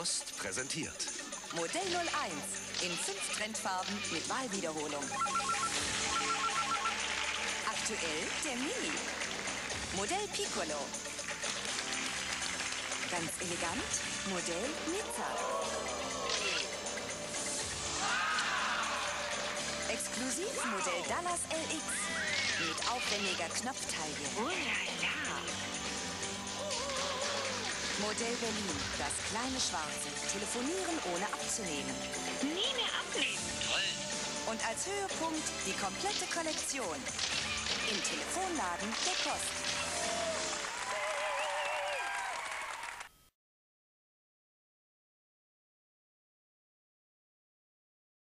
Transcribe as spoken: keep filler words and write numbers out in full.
Post präsentiert. Modell null eins in fünf Trendfarben mit Wahlwiederholung. Aktuell der Mini. Modell Piccolo. Ganz elegant, Modell Nizza. Exklusiv Modell Dallas L X mit aufwendiger Knopftaille. Oh la la. Modell Berlin, das kleine Schwarze. Telefonieren ohne abzunehmen. Nie mehr abnehmen. Toll. Und als Höhepunkt die komplette Kollektion. Im Telefonladen der Post.